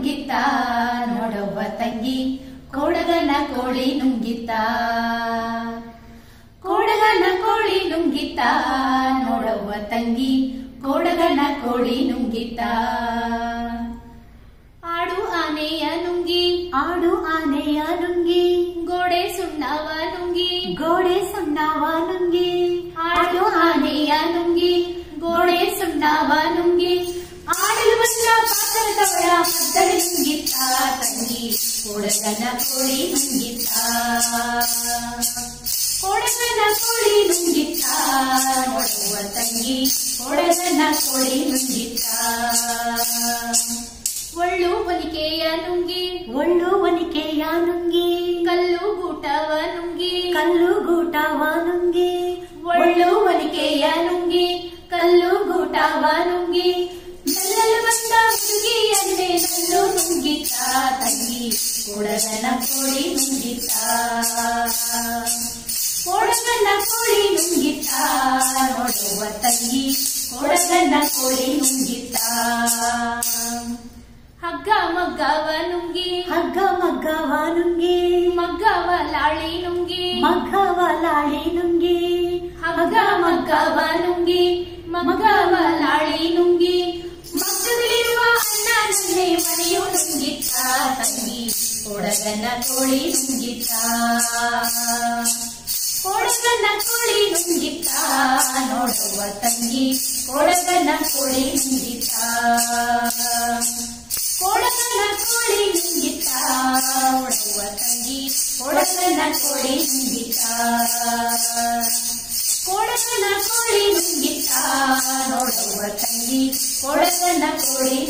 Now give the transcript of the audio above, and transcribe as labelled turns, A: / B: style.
A: ನುಂಗಿತ್ತ ನೋಡವ್ವ ತಂಗಿ ಕೊಡಗನ ಕೋಳಿ ನುಂಗಿತ್ತ ಕೊಡಗನ ಕೋಳಿ ನುಂಗಿತ್ತ ನೋಡವ್ವ ತಂಗಿ ಕೊಡಗನ ಕೋಳಿ ನುಂಗಿತ್ತ ಆಡು ಆನೆಯ ನುಂಗಿ
B: ಆಡು ಆನೆಯ ನುಂಗಿ
A: ಗೋಡೆ ಸುಣ್ಣವ ನುಂಗಿ
B: ಗೋಡೆ ಸುಣ್ಣವ ನುಂಗಿ
A: ಆಡು ಆನೆಯ ನುಂಗಿ ಗೋಡೆ ಸುಣ್ಣವ ನುಂಗಿ ಆಡಲು ಬಂದ ಪಾತ್ರದವಳ ಮದ್ದಳೆ ನುಂಗಿತ್ತ ತಂಗಿ ಕೊಡಗನ ಕೋಳಿ ನುಂಗಿತ್ತ ಕೊಡಗನ ಕೋಳಿ ನುಂಗಿತ್ತ ನೋಡುವ ತಂಗಿ ಕೊಡಗನ ಕೋಳಿ ನುಂಗಿತ್ತ ಒಳ್ಳು ಒಲಿಕೆಯ ನುಂಗಿ
B: ಒಳ್ಳು ಒಲಿಕೆಯ ನುಂಗಿ
A: ಕಲ್ಲು ಗೂಟವ ನುಂಗಿ
B: ಕಲ್ಲು ಗೂಟವ ನುಂಗಿ
A: ಒಳ್ಳು ಒಲಿಕೆಯ ನುಂಗಿ ಕಲ್ಲು ಗೂಟವ ನುಂಗಿ ನಲ್ಲಲು ಬಂದ ಹುಡುಗಿಯನ್ನೇ ನಲ್ಲು ನುಂಗಿತ್ತ ತಂಗಿ ಕೊಡಗನ ಕೋಳಿ ನುಂಗಿತ್ತ ಕೊಡಗನ ಕೋಳಿ ನುಂಗಿತ್ತ ನೋಡುವ ತಂಗಿ ಕೊಡಗನ ಕೋಳಿ ನುಂಗಿತ್ತ ಹಗ್ಗ ಮಗ್ಗವ ನುಂಗಿ
B: ಹಗ್ಗ ಮಗ್ಗವ ನುಂಗಿ
A: ಮಗ್ಗವ ಲಾಳಿ ನುಂಗಿ
B: ಮಗ್ಗವ ಲಾಳಿ ನುಂಗಿ
A: ಹಗ್ಗ ಮಗ್ಗವ ನುಂಗಿ ಮಗ್ಗವ ಲಾಳಿ ನುಂಗಿ ಮಗ್ಗದಲ್ಲಿರುವ ಅಣ್ಣನನ್ನೇ ಮನೆಯು ನುಂಗಿತ್ತ ತಂಗಿ ಕೊಡಗನ ಕೋಳಿ ನುಂಗಿತ್ತ ಕೊಡಗನ ಕೋಳಿ ನುಂಗಿತ್ತ ನೋಡುವ ತಂಗಿ ಕೊಡಗನ ಕೋಳಿ ನುಂಗಿತ್ತ ಕೊಡಗನ ಕೋಳಿ ನುಂಗಿತ್ತ ನೋಡುವ ತಂಗಿ ಕೊಡಗನ ಕೋಳಿ ನುಂಗಿತ್ತ ಕೊಡಗನ ಕೋಳಿ ನುಂಗಿತ್ತ ನೋಡುವ ತಂಗಿ ಕೊಡಗನ ಕೋಳಿ